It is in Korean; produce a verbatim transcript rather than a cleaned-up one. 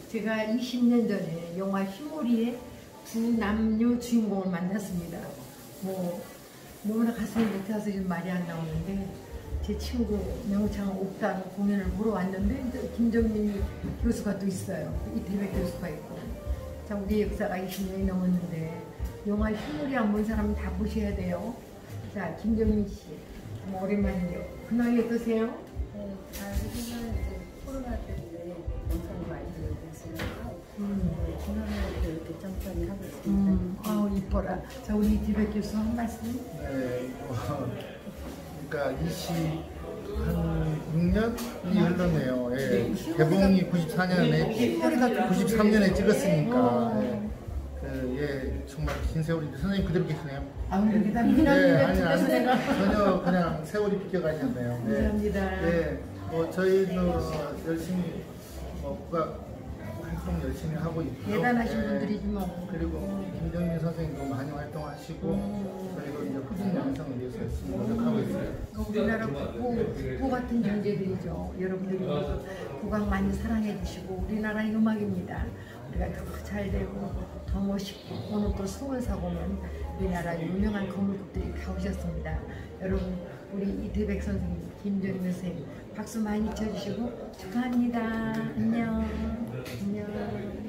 제가 이십 년 전에 영화 휘몰이의 두 남녀 주인공을 만났습니다. 뭐 너무나 가슴이 벅차서 지금 말이 안 나오는데, 제 친구 명창 옥단 공연을 보러 왔는데 김정민 교수가 또 있어요. 이태백 교수가 있고. 자, 우리 역사가 이십 년이 넘었는데 영화 휘몰이 안 본 사람은 다 보셔야 돼요. 자, 김정민 씨, 뭐 오랜만이에요. 근황이 어떠세요? 네, 아, 요즘은 이제 코로나 때문에 영상이 많이 들어있어요. 음, 근황을 이렇게 천천히 하고 있습니다. 음, 아우 이뻐라. 자, 우리 이태백 교수 한 말씀. 네, 어, 그러니까 이십육 년이 흘렀네요. 예. 개봉이 구십사 년에 구십삼 년에 찍었으니까. 예. 그, 예, 정말 긴 세월인데 선생님 그대로 계시네요. 아, 우리가 네, 아니, 아니, 미남이네. 전혀 그냥 세월이 비껴가셨네요. 감사합니다. 네, 뭐 저희는 어, 열심히 뭐 국악 활동 열심히 하고 있고요. 대단하신 네. 분들이지 뭐. 그리고 김정민 선생님도 많이 활동하시고 음. 저희도 이제 흡입 영상을 위해서 열심히 노력하고 있어요. 우리나라 국보, 국보 같은 존재들이죠. 여러분들이 국악 많이 사랑해 주시고, 우리나라의 음악입니다. 우리가 더 잘 되고 더 멋있고, 오늘 또 스물 사고면 우리나라 유명한 건물급들이 다 오셨습니다. 여러분, 우리 이태백 선생님, 김정민 선생님 박수 많이 쳐주시고 축하합니다. 안녕. 안녕.